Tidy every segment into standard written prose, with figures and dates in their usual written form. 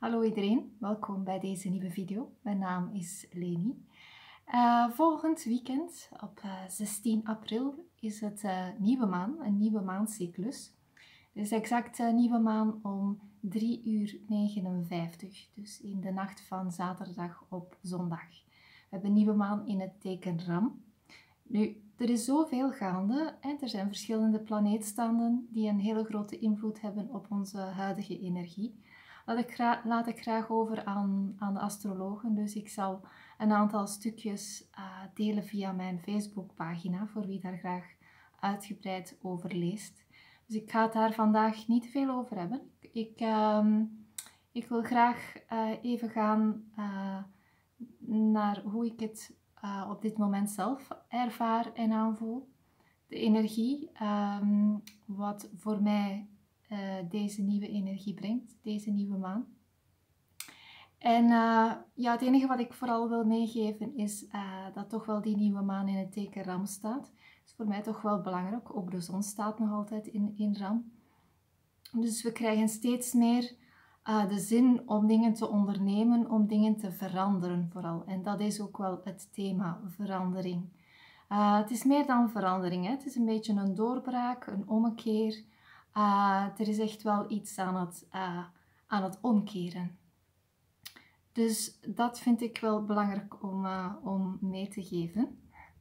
Hallo iedereen, welkom bij deze nieuwe video. Mijn naam is Leni. Volgend weekend, op 16 april, is het nieuwe maan, een nieuwe maancyclus. Het is exact nieuwe maan om 3:59, dus in de nacht van zaterdag op zondag. We hebben nieuwe maan in het teken Ram. Nu, er is zoveel gaande en er zijn verschillende planeetstanden die een hele grote invloed hebben op onze huidige energie. Laat ik graag over aan de astrologen, dus ik zal een aantal stukjes delen via mijn Facebookpagina, voor wie daar graag uitgebreid over leest. Dus ik ga het daar vandaag niet veel over hebben. Ik wil graag even gaan naar hoe ik het op dit moment zelf ervaar en aanvoel. De energie, wat voor mij deze nieuwe energie brengt, deze nieuwe maan. En ja, het enige wat ik vooral wil meegeven is dat toch wel die nieuwe maan in het teken Ram staat. Dat is voor mij toch wel belangrijk. Ook de zon staat nog altijd in Ram. Dus we krijgen steeds meer de zin om dingen te ondernemen, om dingen te veranderen vooral. En dat is ook wel het thema, verandering. Het is meer dan verandering, hè? Het is een beetje een doorbraak, een ommekeer. Er is echt wel iets aan het omkeren. Dus dat vind ik wel belangrijk om mee te geven.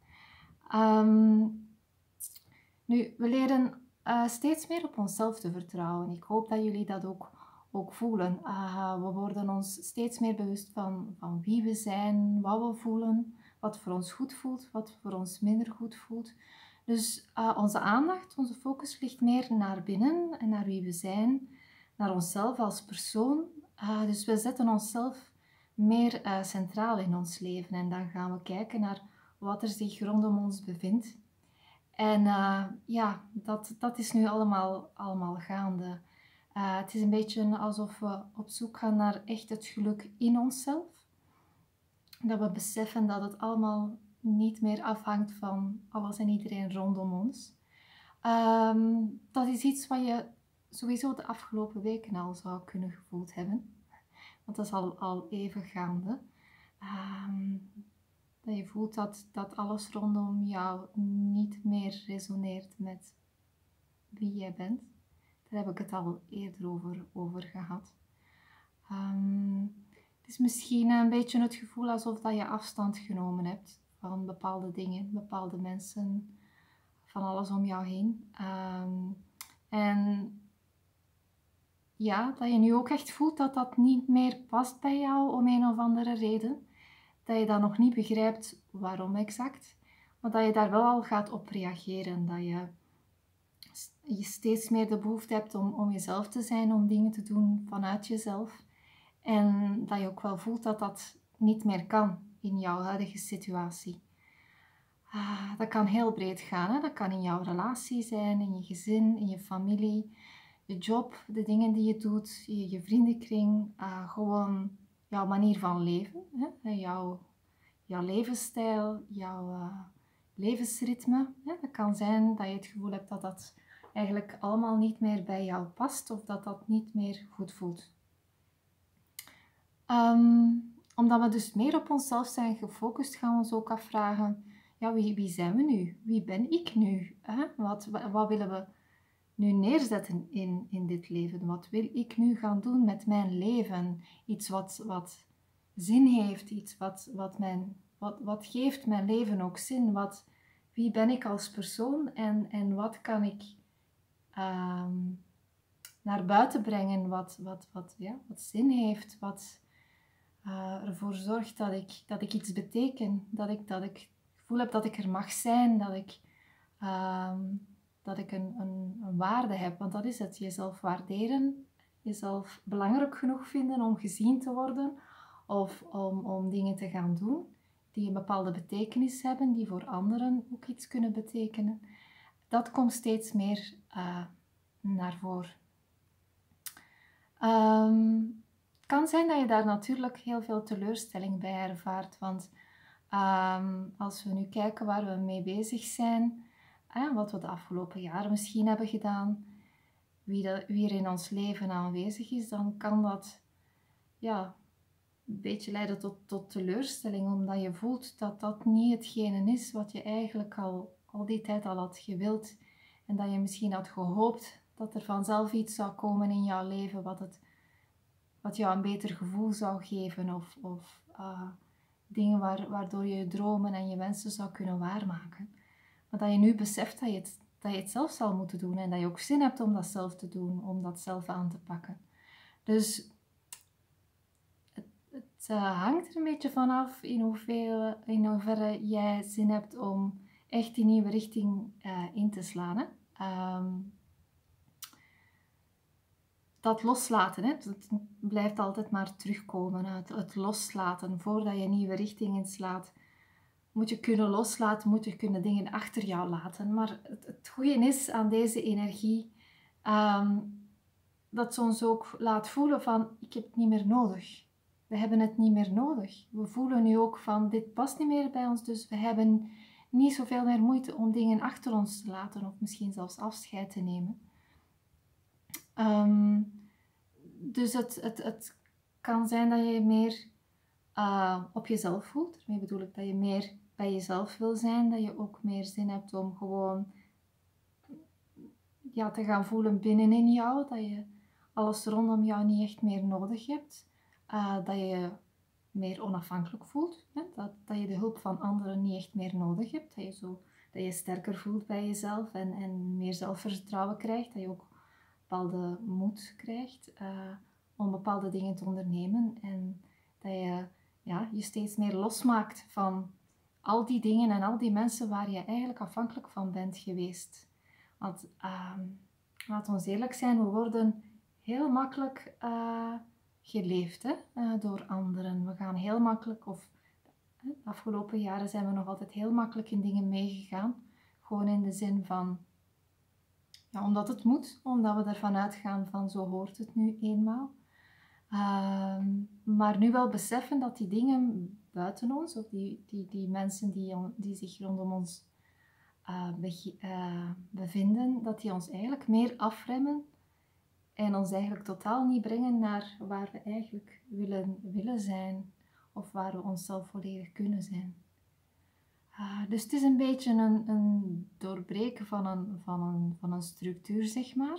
Nu, we leren steeds meer op onszelf te vertrouwen. Ik hoop dat jullie dat ook voelen. We worden ons steeds meer bewust van wie we zijn, wat we voelen, wat voor ons goed voelt, wat voor ons minder goed voelt. Dus onze aandacht, onze focus ligt meer naar binnen en naar wie we zijn, naar onszelf als persoon. Dus we zetten onszelf meer centraal in ons leven en dan gaan we kijken naar wat er zich rondom ons bevindt. En ja, dat is nu allemaal gaande. Het is een beetje alsof we op zoek gaan naar echt het geluk in onszelf. Dat we beseffen dat het allemaal niet meer afhangt van alles en iedereen rondom ons. Dat is iets wat je sowieso de afgelopen weken al zou kunnen gevoeld hebben. Want dat is al even gaande. Dat je voelt dat alles rondom jou niet meer resoneert met wie jij bent. Daar heb ik het al eerder over gehad. Het is misschien een beetje het gevoel alsof dat je afstand genomen hebt van bepaalde dingen, bepaalde mensen, van alles om jou heen. En ja, dat je nu ook echt voelt dat dat niet meer past bij jou om een of andere reden. Dat je dat nog niet begrijpt waarom exact, maar dat je daar wel al gaat op reageren. Dat je steeds meer de behoefte hebt om jezelf te zijn, om dingen te doen vanuit jezelf. En dat je ook wel voelt dat dat niet meer kan in jouw huidige situatie. Dat kan heel breed gaan. Hè? Dat kan in jouw relatie zijn, in je gezin, in je familie, je job, de dingen die je doet, je vriendenkring, gewoon jouw manier van leven, hè? Jouw levensstijl, jouw levensritme. Hè? Dat kan zijn dat je het gevoel hebt dat dat eigenlijk allemaal niet meer bij jou past of dat dat niet meer goed voelt. Omdat we dus meer op onszelf zijn gefocust, gaan we ons ook afvragen, ja, wie zijn we nu? Wie ben ik nu? Wat willen we nu neerzetten in dit leven? Wat wil ik nu gaan doen met mijn leven? Iets wat zin heeft, iets wat geeft mijn leven ook zin? Wie ben ik als persoon en wat kan ik naar buiten brengen wat zin heeft, wat ervoor zorgt dat ik iets beteken, dat ik het gevoel heb dat ik er mag zijn, dat ik een waarde heb. Want dat is het, jezelf waarderen, jezelf belangrijk genoeg vinden om gezien te worden of om dingen te gaan doen die een bepaalde betekenis hebben, die voor anderen ook iets kunnen betekenen. Dat komt steeds meer naar voren. Het kan zijn dat je daar natuurlijk heel veel teleurstelling bij ervaart, want als we nu kijken waar we mee bezig zijn, wat we de afgelopen jaren misschien hebben gedaan, wie er in ons leven aanwezig is, dan kan dat ja, een beetje leiden tot teleurstelling, omdat je voelt dat dat niet hetgene is wat je eigenlijk al die tijd al had gewild. En dat je misschien had gehoopt dat er vanzelf iets zou komen in jouw leven wat jou een beter gevoel zou geven. Of dingen waardoor je je dromen en je wensen zou kunnen waarmaken. Maar dat je nu beseft dat je het zelf zal moeten doen. En dat je ook zin hebt om dat zelf te doen, om dat zelf aan te pakken. Dus het hangt er een beetje vanaf in hoeverre jij zin hebt om echt die nieuwe richting in te slaan. Hè? Dat loslaten, hè? Het blijft altijd maar terugkomen. Het loslaten. Voordat je een nieuwe richting inslaat, moet je kunnen loslaten, moet je kunnen dingen achter jou laten. Maar het goede is aan deze energie dat ze ons ook laat voelen van, ik heb het niet meer nodig. We hebben het niet meer nodig. We voelen nu ook van, dit past niet meer bij ons, dus we hebben niet zoveel meer moeite om dingen achter ons te laten of misschien zelfs afscheid te nemen. Dus het kan zijn dat je meer op jezelf voelt. Daarmee bedoel ik dat je meer bij jezelf wil zijn, dat je ook meer zin hebt om gewoon te gaan voelen binnenin jou, dat je alles rondom jou niet echt meer nodig hebt, dat je je meer onafhankelijk voelt, hè? Dat je de hulp van anderen niet echt meer nodig hebt, dat je sterker voelt bij jezelf en meer zelfvertrouwen krijgt, dat je ook bepaalde moed krijgt om bepaalde dingen te ondernemen en dat je je steeds meer losmaakt van al die dingen en al die mensen waar je eigenlijk afhankelijk van bent geweest. Want laten we eerlijk zijn, we worden heel makkelijk geleefd door anderen. We gaan heel makkelijk, de afgelopen jaren zijn we nog altijd heel makkelijk in dingen meegegaan. Gewoon in de zin van, omdat het moet, omdat we ervan uitgaan van zo hoort het nu eenmaal. Maar nu wel beseffen dat die dingen buiten ons, of die mensen die zich rondom ons bevinden, dat die ons eigenlijk meer afremmen en ons eigenlijk totaal niet brengen naar waar we eigenlijk willen zijn of waar we onszelf volledig kunnen zijn. Dus het is een beetje een doorbreken van een structuur, zeg maar.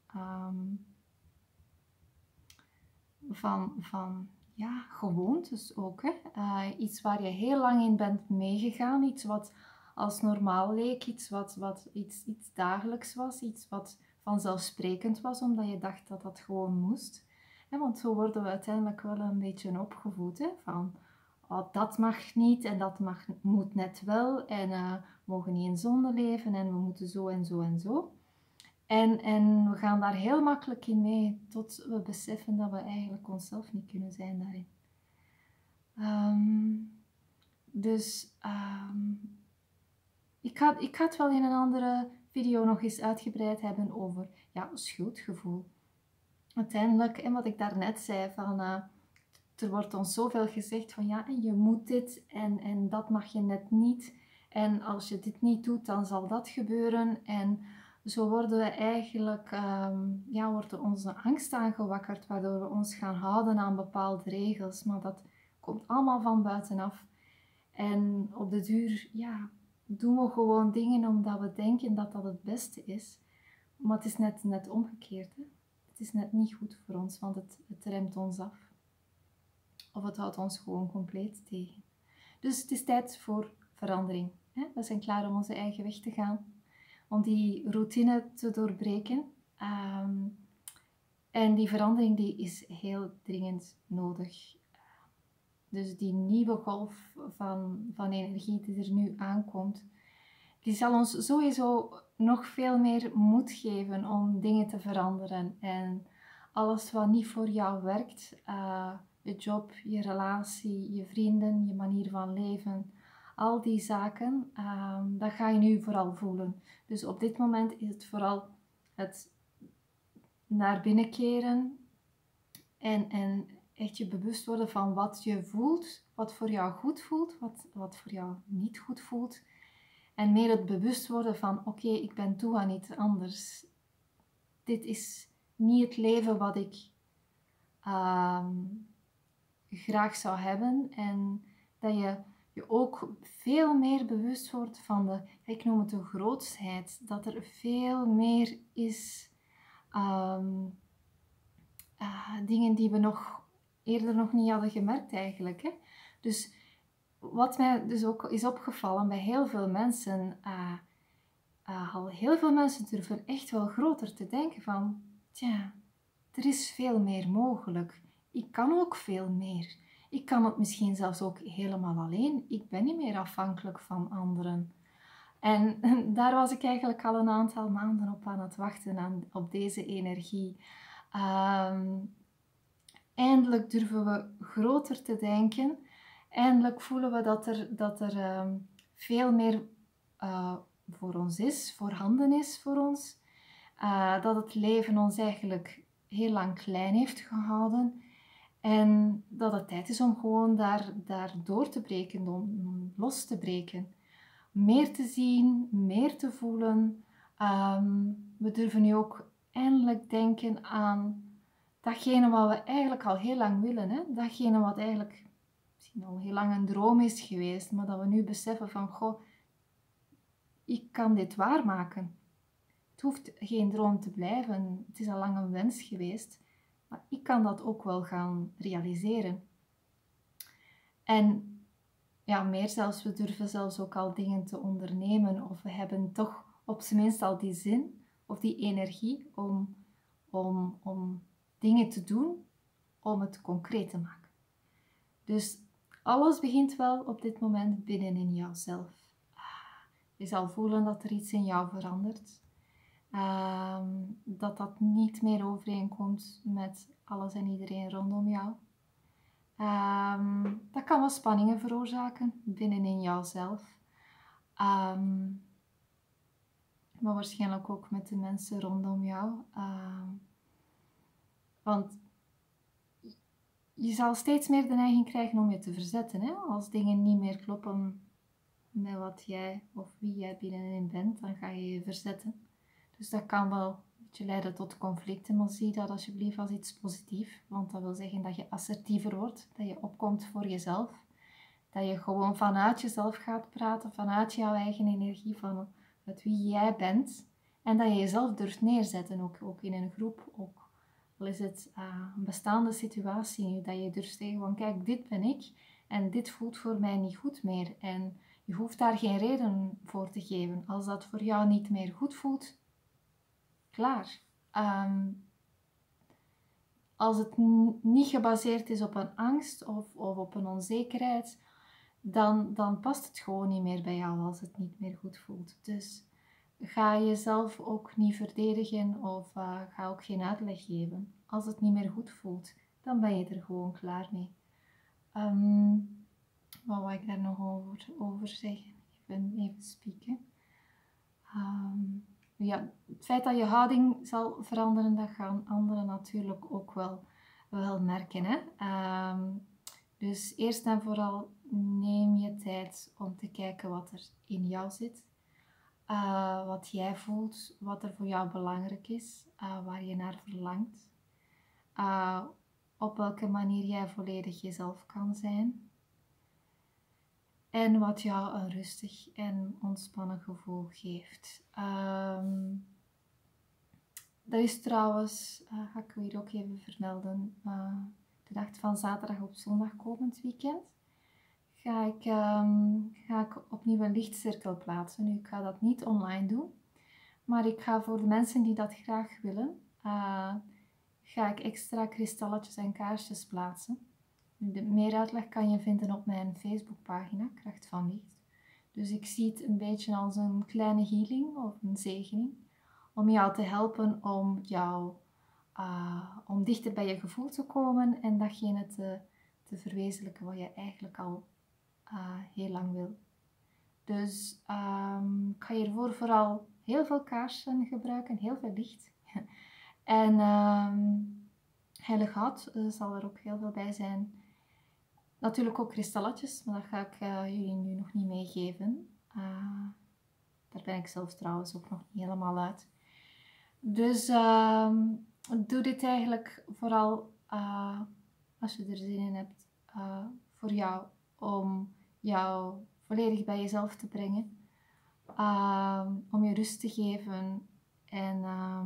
Van gewoontes ook. Hè? Iets waar je heel lang in bent meegegaan. Iets wat als normaal leek. Iets wat iets dagelijks was. Iets wat vanzelfsprekend was, omdat je dacht dat dat gewoon moest. Want zo worden we uiteindelijk wel een beetje opgevoed. Hè? Van, dat mag niet en dat moet net wel. En we mogen niet in zonde leven en we moeten zo en zo en zo. En we gaan daar heel makkelijk in mee, tot we beseffen dat we eigenlijk onszelf niet kunnen zijn daarin. Ik ga het wel in een andere video nog eens uitgebreid hebben over schuldgevoel. Uiteindelijk, en wat ik daarnet zei, van er wordt ons zoveel gezegd van en je moet dit en dat mag je net niet. En als je dit niet doet, dan zal dat gebeuren. En zo worden we eigenlijk, wordt onze angst aangewakkerd, waardoor we ons gaan houden aan bepaalde regels. Maar dat komt allemaal van buitenaf. En op de duur, doen we gewoon dingen omdat we denken dat dat het beste is. Maar het is net omgekeerd. Hè? Het is net niet goed voor ons, want het remt ons af. Of het houdt ons gewoon compleet tegen. Dus het is tijd voor verandering. Hè? We zijn klaar om onze eigen weg te gaan. Om die routine te doorbreken. En die verandering die is heel dringend nodig. Dus die nieuwe golf van energie die er nu aankomt, die zal ons sowieso nog veel meer moed geven om dingen te veranderen. En alles wat niet voor jou werkt, je job, je relatie, je vrienden, je manier van leven, al die zaken, dat ga je nu vooral voelen. Dus op dit moment is het vooral het naar binnen keren en echt je bewust worden van wat je voelt, wat voor jou goed voelt, wat voor jou niet goed voelt. En meer het bewust worden van oké, ik ben toe aan iets anders. Dit is niet het leven wat ik graag zou hebben. En dat je je ook veel meer bewust wordt van de, ik noem het de grootsheid. Dat er veel meer is, dingen die we eerder nog niet hadden gemerkt eigenlijk. Hè? Dus wat mij dus ook is opgevallen bij heel veel mensen, al heel veel mensen durven echt wel groter te denken van, tja, er is veel meer mogelijk. Ik kan ook veel meer. Ik kan het misschien zelfs ook helemaal alleen. Ik ben niet meer afhankelijk van anderen. En daar was ik eigenlijk al een aantal maanden op aan het wachten, op deze energie. Eindelijk durven we groter te denken. Eindelijk voelen we dat er veel meer voor ons is, voorhanden is voor ons. Dat het leven ons eigenlijk heel lang klein heeft gehouden. En dat het tijd is om gewoon daar door te breken, om los te breken. Meer te zien, meer te voelen. We durven nu ook eindelijk denken aan datgene wat we eigenlijk al heel lang willen. Hè? Datgene wat eigenlijk misschien al heel lang een droom is geweest. Maar dat we nu beseffen van, goh, ik kan dit waarmaken. Het hoeft geen droom te blijven. Het is al lang een wens geweest. Maar ik kan dat ook wel gaan realiseren. En ja, meer zelfs, we durven zelfs ook al dingen te ondernemen. Of we hebben toch op zijn minst al die zin of die energie om dingen te doen, om het concreet te maken. Dus alles begint wel op dit moment binnenin jouzelf. Je zal voelen dat er iets in jou verandert. Dat niet meer overeenkomt met alles en iedereen rondom jou. Dat kan wel spanningen veroorzaken binnenin jouzelf. Maar waarschijnlijk ook met de mensen rondom jou. Want je zal steeds meer de neiging krijgen om je te verzetten. Hè? Als dingen niet meer kloppen met wat jij of wie jij binnenin bent, dan ga je je verzetten. Dus dat kan wel een beetje leiden tot conflicten, maar zie dat alsjeblieft als iets positiefs. Want dat wil zeggen dat je assertiever wordt, dat je opkomt voor jezelf. Dat je gewoon vanuit jezelf gaat praten, vanuit jouw eigen energie, vanuit wie jij bent. En dat je jezelf durft neerzetten, ook in een groep. Ook al is het een bestaande situatie, dat je durft zeggen van kijk, dit ben ik en dit voelt voor mij niet goed meer. En je hoeft daar geen reden voor te geven. Als dat voor jou niet meer goed voelt, klaar. Als het niet gebaseerd is op een angst of op een onzekerheid, dan past het gewoon niet meer bij jou als het niet meer goed voelt. Dus ga jezelf ook niet verdedigen of ga ook geen uitleg geven. Als het niet meer goed voelt, dan ben je er gewoon klaar mee. Wat wil ik daar nog over zeggen? Even spieken. Ja, het feit dat je houding zal veranderen, dat gaan anderen natuurlijk ook wel merken. Hè? Dus eerst en vooral neem je tijd om te kijken wat er in jou zit. Wat jij voelt, wat er voor jou belangrijk is, waar je naar verlangt. Op welke manier jij volledig jezelf kan zijn. En wat jou een rustig en ontspannen gevoel geeft. Dat is trouwens, ga ik hier ook even vermelden, de nacht van zaterdag op zondag komend weekend. Ga ik opnieuw een lichtcirkel plaatsen. Nu, ik ga dat niet online doen. Maar ik ga voor de mensen die dat graag willen, ga ik extra kristalletjes en kaarsjes plaatsen. Meer uitleg kan je vinden op mijn Facebookpagina, Kracht van Licht. Dus ik zie het een beetje als een kleine healing of een zegening. Om jou te helpen om dichter bij je gevoel te komen en datgene te verwezenlijken wat je eigenlijk al heel lang wil. Dus ik ga hiervoor vooral heel veel kaarsen gebruiken, heel veel licht. En heilig hout zal er ook heel veel bij zijn. Natuurlijk ook kristalletjes, maar dat ga ik jullie nu nog niet meegeven. Daar ben ik zelf trouwens ook nog niet helemaal uit. Dus doe dit eigenlijk vooral als je er zin in hebt voor jou om jou volledig bij jezelf te brengen. Om je rust te geven en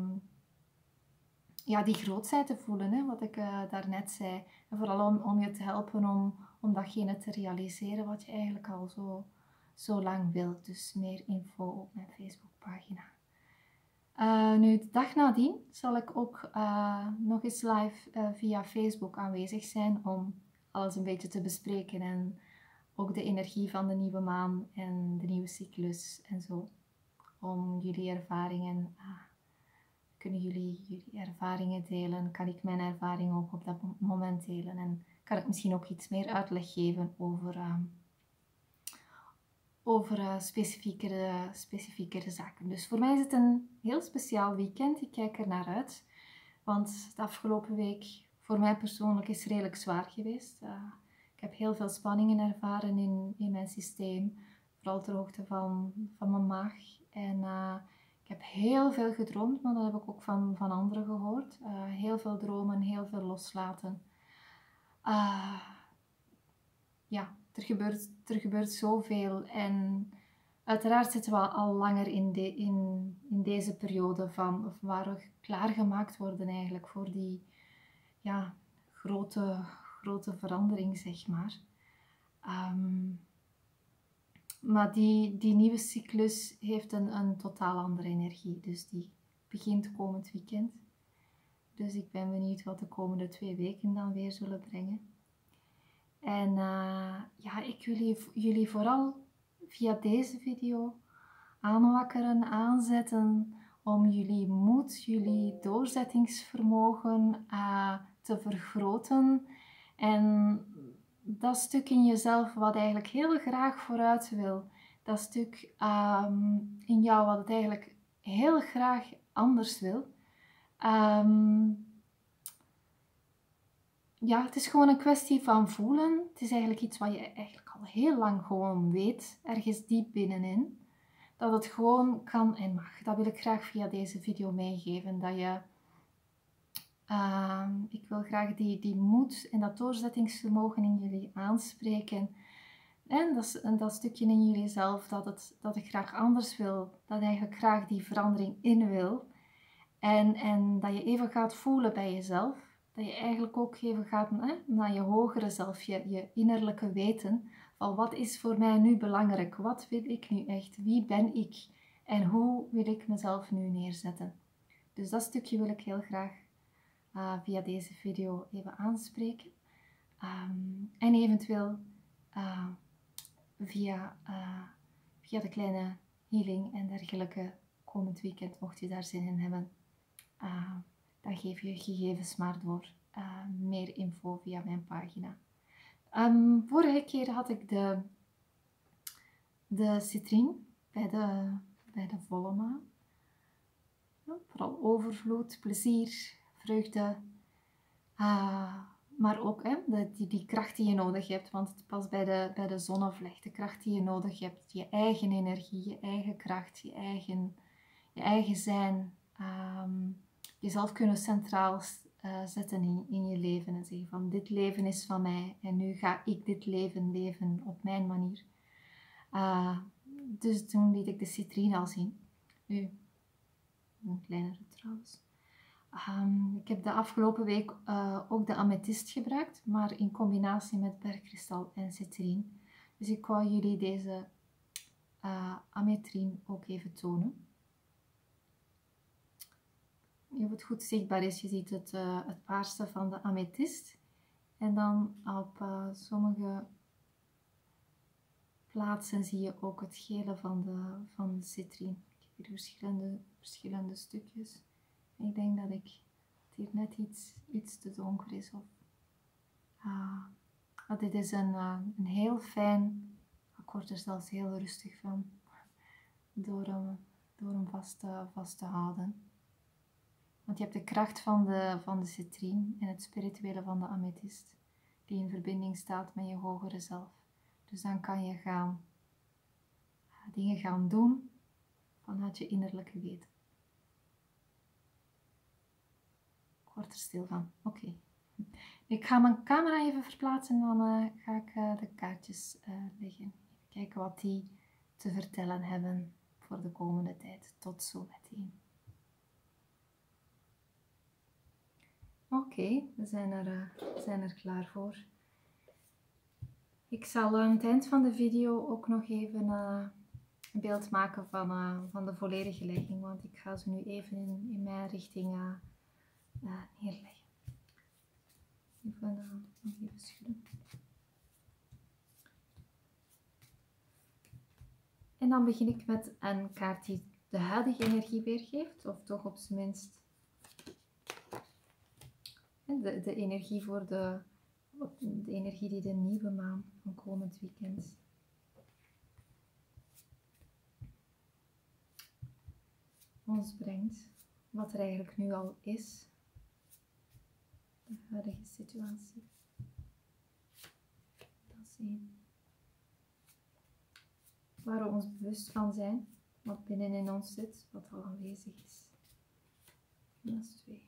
ja, die grootheid te voelen, hè, wat ik daarnet zei. En vooral om je te helpen om datgene te realiseren wat je eigenlijk al zo lang wilt. Dus meer info op mijn Facebookpagina. Nu, de dag nadien zal ik ook nog eens live via Facebook aanwezig zijn om alles een beetje te bespreken en ook de energie van de nieuwe maan en de nieuwe cyclus en zo. Om jullie ervaringen, kunnen jullie ervaringen delen, kan ik mijn ervaring ook op dat moment delen en kan ik misschien ook iets meer uitleg geven over specifiekere zaken. Dus voor mij is het een heel speciaal weekend. Ik kijk er naar uit. Want de afgelopen week voor mij persoonlijk is redelijk zwaar geweest. Ik heb heel veel spanningen ervaren in mijn systeem. Vooral ter hoogte van mijn maag. En ik heb heel veel gedroomd, maar dat heb ik ook van anderen gehoord. Heel veel dromen, heel veel loslaten. Ja, er gebeurt zoveel en uiteraard zitten we al langer in deze periode of waar we klaargemaakt worden eigenlijk voor die ja, grote verandering, zeg maar. Maar die nieuwe cyclus heeft een totaal andere energie, dus die begint komend weekend. Dus ik ben benieuwd wat de komende 2 weken dan weer zullen brengen. En ja, ik wil jullie vooral via deze video aanwakkeren, aanzetten om jullie moed, jullie doorzettingsvermogen te vergroten. En dat stuk in jezelf wat eigenlijk heel graag vooruit wil, dat stuk in jou wat het eigenlijk heel graag anders wil. Ja, het is gewoon een kwestie van voelen. Het is eigenlijk iets wat je eigenlijk al heel lang gewoon weet, ergens diep binnenin. Dat het gewoon kan en mag. Dat wil ik graag via deze video meegeven. Dat je, ik wil graag die moed en dat doorzettingsvermogen in jullie aanspreken. En dat stukje in jullie zelf dat ik graag anders wil. Dat eigenlijk graag die verandering in wil. En dat je even gaat voelen bij jezelf. Dat je eigenlijk ook even gaat naar je hogere zelf, je innerlijke weten. Van wat is voor mij nu belangrijk? Wat wil ik nu echt? Wie ben ik? En hoe wil ik mezelf nu neerzetten? Dus dat stukje wil ik heel graag via deze video even aanspreken. En eventueel via de kleine healing en dergelijke komend weekend, mocht je daar zin in hebben. Dan geef je gegevens maar door. Meer info via mijn pagina. Vorige keer had ik de citrine bij de volle maan. Ja, vooral overvloed, plezier, vreugde. Maar ook die kracht die je nodig hebt. Want het past bij de zonnevlecht. De kracht die je nodig hebt. Je eigen energie, je eigen kracht, je eigen zijn. Jezelf kunnen centraal zetten in je leven en zeggen van dit leven is van mij en nu ga ik dit leven leven op mijn manier. Dus toen liet ik de citrine al zien. Nu, een kleinere trouwens. Ik heb de afgelopen week ook de amethyst gebruikt, maar in combinatie met bergkristal en citrine. Dus ik wou jullie deze ametrine ook even tonen. Of het goed zichtbaar is, je ziet het paarse van de amethyst. En dan op sommige plaatsen zie je ook het gele van de citrine. Ik heb hier verschillende stukjes. Ik denk dat het hier net iets te donker is. Dit is een heel fijn, ik word er zelfs heel rustig van, door hem vast te houden. Want je hebt de kracht van de citrine en het spirituele van de amethyst, die in verbinding staat met je hogere zelf. Dus dan kan je dingen gaan doen vanuit je innerlijke weten. Ik word er stil van. Oké. Ik ga mijn camera even verplaatsen en dan ga ik de kaartjes leggen. Even kijken wat die te vertellen hebben voor de komende tijd. Tot zo meteen. Oké, we zijn er klaar voor. Ik zal aan het eind van de video ook nog even een beeld maken van de volledige legging, want ik ga ze nu even in mijn richting neerleggen. Nog even schudden. En dan begin ik met een kaart die de huidige energie weergeeft, of toch op zijn minst de energie voor de energie die de nieuwe maan van komend weekend ons brengt. Wat er eigenlijk nu al is. De huidige situatie. Dat is 1. Waar we ons bewust van zijn. Wat binnenin ons zit. Wat al aanwezig is. Dat is 2.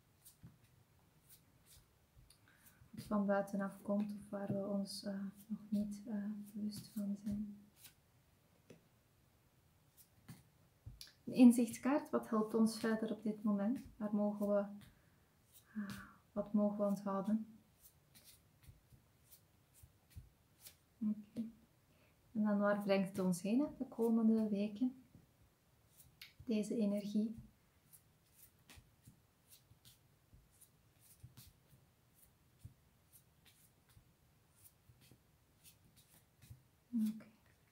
Wat van buitenaf komt of waar we ons nog niet bewust van zijn. Een inzichtskaart, wat helpt ons verder op dit moment? Waar mogen we, wat mogen we onthouden? Okay. En dan waar brengt het ons heen de komende weken? Deze energie. Okay.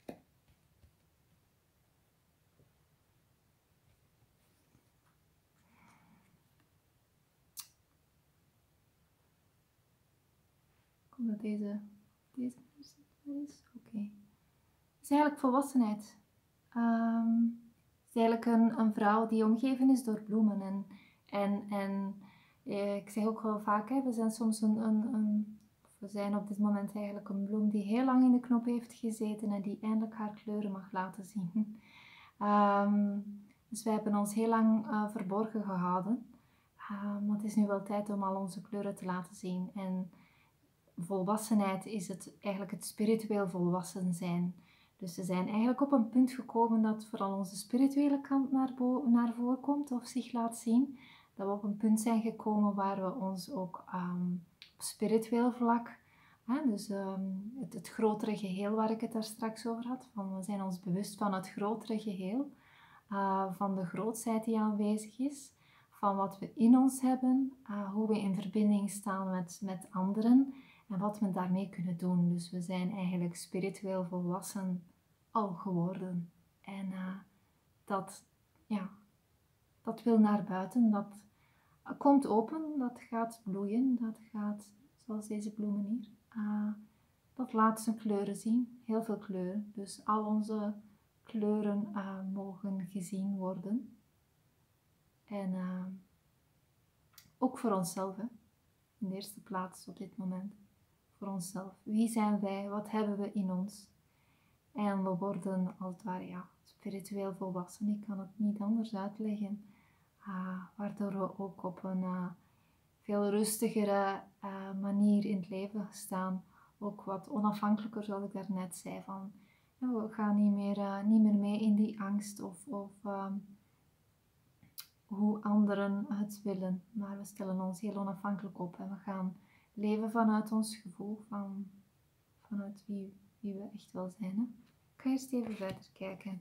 Komt dat deze is? Oké. Het is eigenlijk volwassenheid. Het is eigenlijk een vrouw die omgeven is door bloemen. En ik zeg ook wel vaak, we zijn soms we zijn op dit moment eigenlijk een bloem die heel lang in de knop heeft gezeten en die eindelijk haar kleuren mag laten zien. Dus wij hebben ons heel lang verborgen gehouden. Maar het is nu wel tijd om al onze kleuren te laten zien. En volwassenheid is eigenlijk het spiritueel volwassen zijn. Dus we zijn eigenlijk op een punt gekomen dat vooral onze spirituele kant naar voren komt of zich laat zien. Dat we op een punt zijn gekomen waar we ons ook op spiritueel vlak, dus het grotere geheel waar ik het daar straks over had, we zijn ons bewust van het grotere geheel, van de grootsheid die aanwezig is, van wat we in ons hebben, hoe we in verbinding staan met anderen en wat we daarmee kunnen doen. Dus we zijn eigenlijk spiritueel volwassen al geworden. En dat wil naar buiten, dat komt open, dat gaat bloeien, dat gaat, zoals deze bloemen hier, dat laat zijn kleuren zien, heel veel kleuren. Dus al onze kleuren mogen gezien worden. En ook voor onszelf, in de eerste plaats op dit moment, voor onszelf. Wie zijn wij? Wat hebben we in ons? En we worden als het ware spiritueel volwassen. Ik kan het niet anders uitleggen. Waardoor we ook op een veel rustigere manier in het leven staan. Ook wat onafhankelijker, zoals ik daarnet zei. We gaan niet meer mee in die angst of hoe anderen het willen. Maar we stellen ons heel onafhankelijk op. En we gaan leven vanuit ons gevoel. Vanuit wie we echt wel zijn. Hè? Ik ga eerst even verder kijken.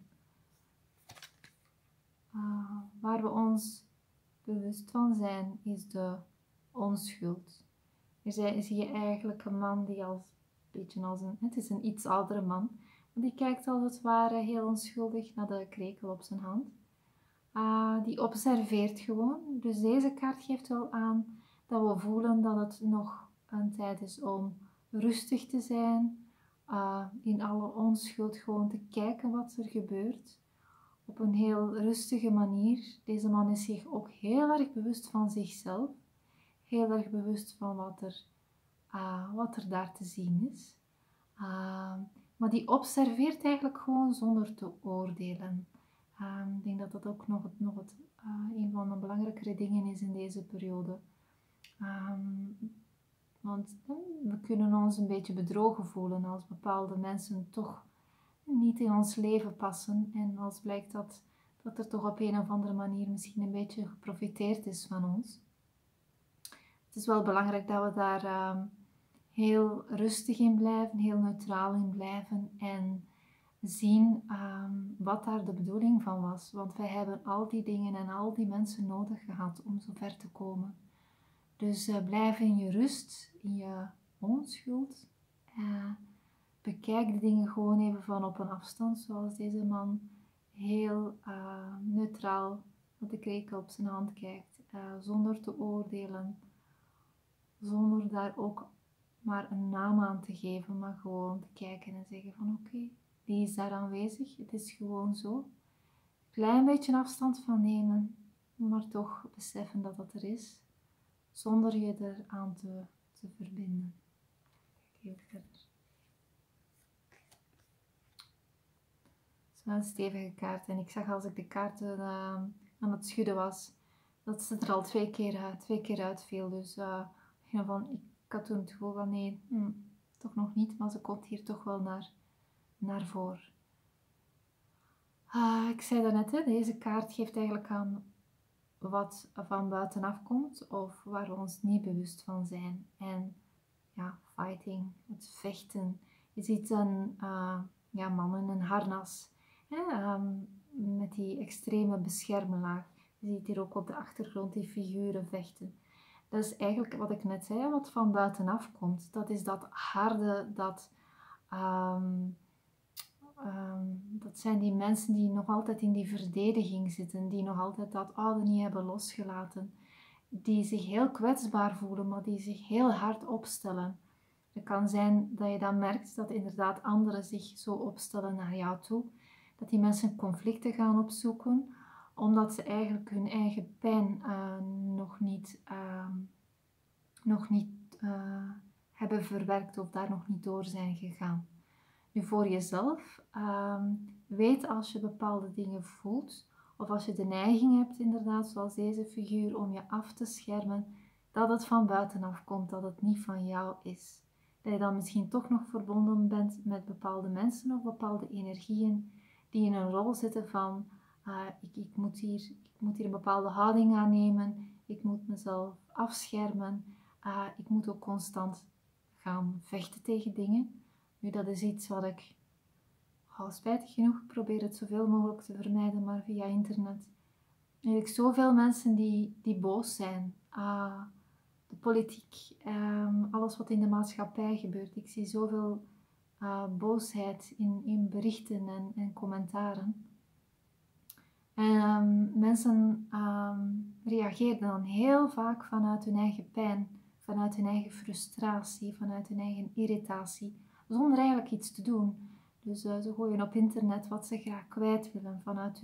Waar we ons bewust van zijn, is de onschuld. Hier zie je eigenlijk een man die het is een iets oudere man, maar die kijkt als het ware heel onschuldig naar de krekel op zijn hand. Die observeert gewoon. Dus deze kaart geeft wel aan dat we voelen dat het nog een tijd is om rustig te zijn, in alle onschuld gewoon te kijken wat er gebeurt. Op een heel rustige manier. Deze man is zich ook heel erg bewust van zichzelf. Heel erg bewust van wat er daar te zien is. Maar die observeert eigenlijk gewoon zonder te oordelen. Ik denk dat dat ook nog een van de belangrijkere dingen is in deze periode. Want we kunnen ons een beetje bedrogen voelen als bepaalde mensen toch niet in ons leven passen. En als blijkt dat er toch op een of andere manier misschien een beetje geprofiteerd is van ons. Het is wel belangrijk dat we daar heel rustig in blijven, heel neutraal in blijven en zien wat daar de bedoeling van was. Want wij hebben al die dingen en al die mensen nodig gehad om zo ver te komen. Dus blijf in je rust, in je onschuld. Bekijk de dingen gewoon even van op een afstand, zoals deze man heel neutraal met de krekel op zijn hand kijkt, zonder te oordelen, zonder daar ook maar een naam aan te geven, maar gewoon te kijken en zeggen van oké, die is daar aanwezig, het is gewoon zo. Klein beetje afstand van nemen, maar toch beseffen dat het er is, zonder je eraan te verbinden. Kijk even verder. Zo'n stevige kaart. En ik zag als ik de kaarten aan het schudden was, dat ze er al twee keer uitviel. Dus ik had toen het gevoel van nee, toch nog niet. Maar ze komt hier toch wel naar voren. Ik zei daarnet, deze kaart geeft eigenlijk aan wat van buitenaf komt of waar we ons niet bewust van zijn. En ja, fighting, het vechten. Je ziet een man in een harnas. Met die extreme beschermlaag. Je ziet hier ook op de achtergrond die figuren vechten. Dat is eigenlijk wat ik net zei, wat van buitenaf komt. Dat is dat harde, dat zijn die mensen die nog altijd in die verdediging zitten, die nog altijd dat oude niet hebben losgelaten, die zich heel kwetsbaar voelen, maar die zich heel hard opstellen. Het kan zijn dat je dan merkt dat inderdaad anderen zich zo opstellen naar jou toe, dat die mensen conflicten gaan opzoeken, omdat ze eigenlijk hun eigen pijn nog niet hebben verwerkt of daar nog niet door zijn gegaan. Nu voor jezelf, weet als je bepaalde dingen voelt, of als je de neiging hebt inderdaad, zoals deze figuur, om je af te schermen, dat het van buitenaf komt, dat het niet van jou is. Dat je dan misschien toch nog verbonden bent met bepaalde mensen of bepaalde energieën die in een rol zitten van ik moet hier een bepaalde houding aannemen, ik moet mezelf afschermen, ik moet ook constant gaan vechten tegen dingen. Nu, dat is iets wat ik, spijtig genoeg, probeer het zoveel mogelijk te vermijden, maar via internet. Ik zoveel mensen die boos zijn. De politiek, alles wat in de maatschappij gebeurt. Ik zie zoveel boosheid in berichten en commentaren. En mensen reageren dan heel vaak vanuit hun eigen pijn, vanuit hun eigen frustratie, vanuit hun eigen irritatie, zonder eigenlijk iets te doen. Dus ze gooien op internet wat ze graag kwijt willen vanuit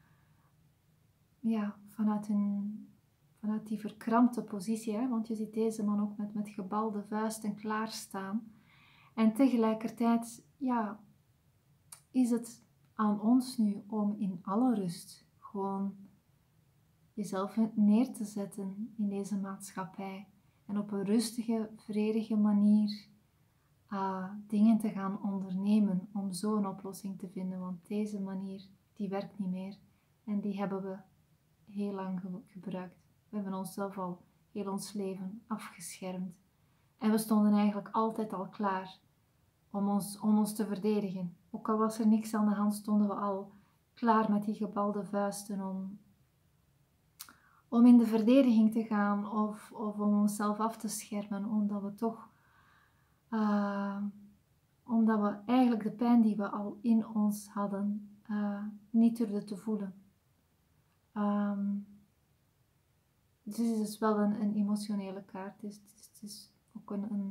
die verkrampte positie. Hè? Want je ziet deze man ook met gebalde vuisten klaarstaan. En tegelijkertijd, is het aan ons nu om in alle rust gewoon jezelf neer te zetten in deze maatschappij. En op een rustige, vredige manier dingen te gaan ondernemen om zo een oplossing te vinden. Want deze manier, die werkt niet meer. En die hebben we heel lang gebruikt. We hebben onszelf al heel ons leven afgeschermd. En we stonden eigenlijk altijd al klaar om ons te verdedigen. Ook al was er niks aan de hand, stonden we al klaar met die gebalde vuisten om in de verdediging te gaan of om onszelf af te schermen, omdat we eigenlijk de pijn die we al in ons hadden niet durfden te voelen. Dus het is dus wel een emotionele kaart. Het is ook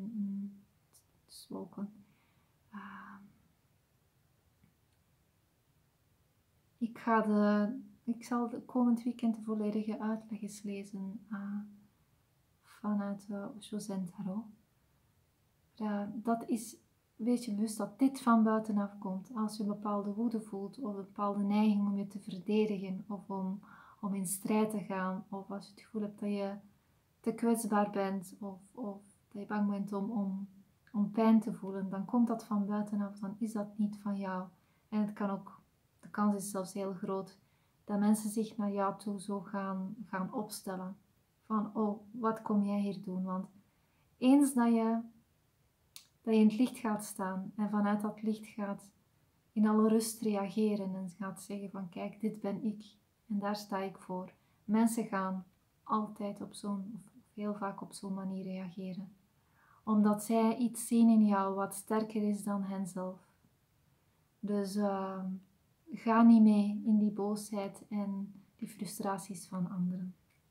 ik zal de komend weekend de volledige uitleg eens lezen vanuit Josen Tarot. Dat is, weet je bewust dat dit van buitenaf komt. Als je een bepaalde woede voelt of een bepaalde neiging om je te verdedigen of om in strijd te gaan, of als je het gevoel hebt dat je te kwetsbaar bent of dat je je bang bent om pijn te voelen, dan komt dat van buitenaf, dan is dat niet van jou. En het kan ook, de kans is zelfs heel groot, dat mensen zich naar jou toe zo gaan opstellen. Van, oh, wat kom jij hier doen? Want eens dat je in het licht gaat staan en vanuit dat licht gaat in alle rust reageren en gaat zeggen van, kijk, dit ben ik en daar sta ik voor. Mensen gaan altijd op zo'n, of heel vaak op zo'n manier reageren. Omdat zij iets zien in jou wat sterker is dan henzelf. Dus ga niet mee in die boosheid en die frustraties van anderen.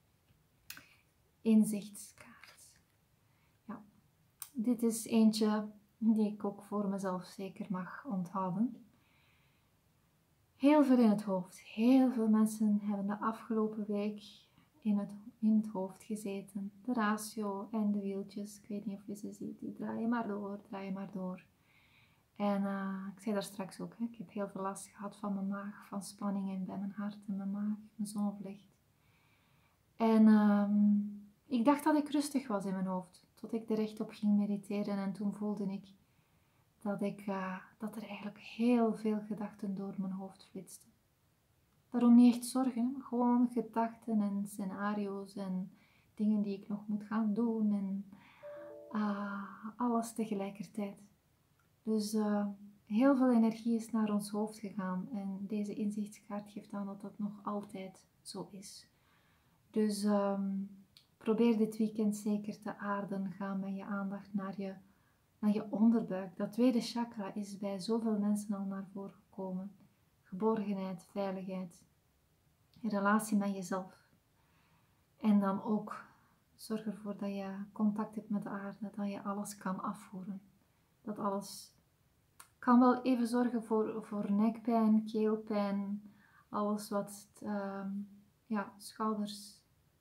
Inzichtskaart. Ja, dit is eentje die ik ook voor mezelf zeker mag onthouden. Heel veel in het hoofd. Heel veel mensen hebben de afgelopen week in het hoofd gezeten. De ratio en de wieltjes. Ik weet niet of je ze ziet. Die draaien maar door, draaien maar door. En ik zei daar straks ook, hè, ik heb heel veel last gehad van mijn maag, van spanningen bij mijn hart en mijn maag, mijn zonnevlecht. En ik dacht dat ik rustig was in mijn hoofd, tot ik er echt op ging mediteren en toen voelde ik dat er eigenlijk heel veel gedachten door mijn hoofd flitsten. Daarom niet echt zorgen, maar gewoon gedachten en scenario's en dingen die ik nog moet gaan doen en alles tegelijkertijd. Dus heel veel energie is naar ons hoofd gegaan en deze inzichtskaart geeft aan dat dat nog altijd zo is. Dus probeer dit weekend zeker te aarden. Ga met je aandacht naar je onderbuik. Dat tweede chakra is bij zoveel mensen al naar voren gekomen. Geborgenheid, veiligheid, relatie met jezelf. En dan ook zorg ervoor dat je contact hebt met de aarde, dat je alles kan afvoeren. Dat alles kan wel even zorgen voor nekpijn, keelpijn, alles wat schouders,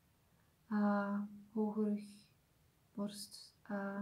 hoge rug, borst,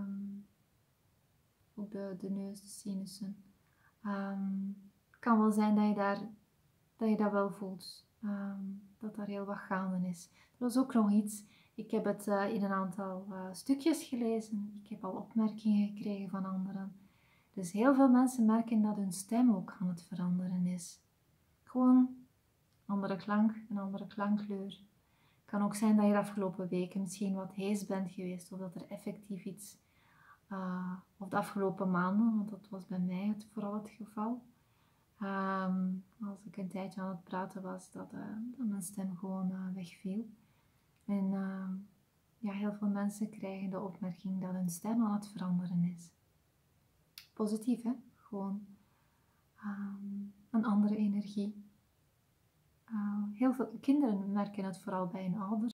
ook de neus, de sinussen. Het kan wel zijn dat je dat wel voelt, dat daar heel wat gaande is. Er was ook nog iets, ik heb het in een aantal stukjes gelezen, ik heb al opmerkingen gekregen van anderen. Dus heel veel mensen merken dat hun stem ook aan het veranderen is. Gewoon andere klank, een andere klankkleur. Het kan ook zijn dat je de afgelopen weken misschien wat hees bent geweest, of dat er effectief iets, of de afgelopen maanden, want dat was bij mij vooral het geval. Als ik een tijdje aan het praten was, dat mijn stem gewoon wegviel. En heel veel mensen krijgen de opmerking dat hun stem aan het veranderen is. Positief, hè? Gewoon een andere energie. Heel veel kinderen merken het vooral bij hun ouders.